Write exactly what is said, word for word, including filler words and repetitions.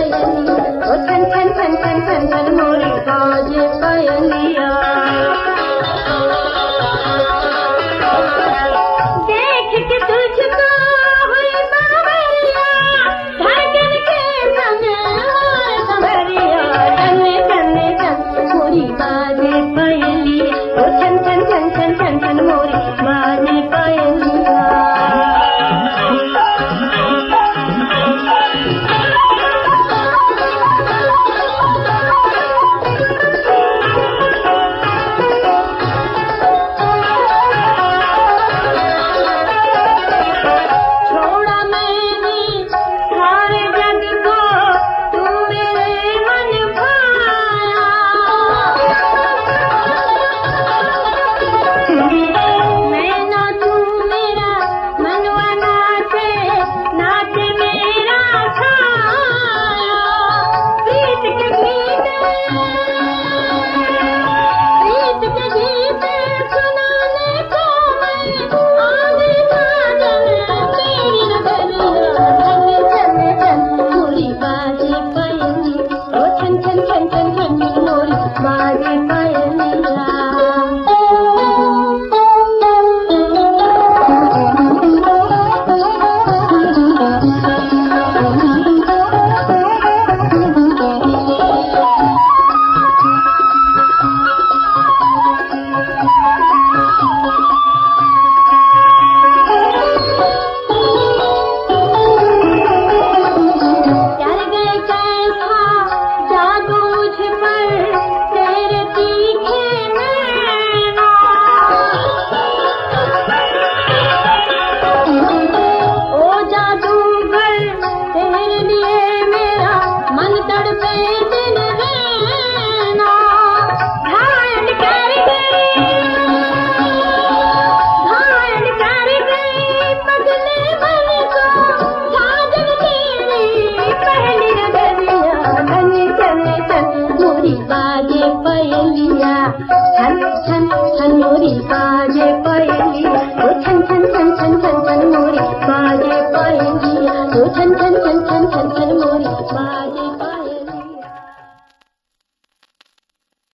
पयली ओ छन छन छन छन छन छन मोरी बाजे पयलिया देख के तुझको हुई बावरिया धड़कन के संग संवरिया छन छन छन मोरी बाजे पयली ओ छन छन छन छन छन छन मोरी बाजे पयलिया छन छन छन मोरी बाजे पयलिया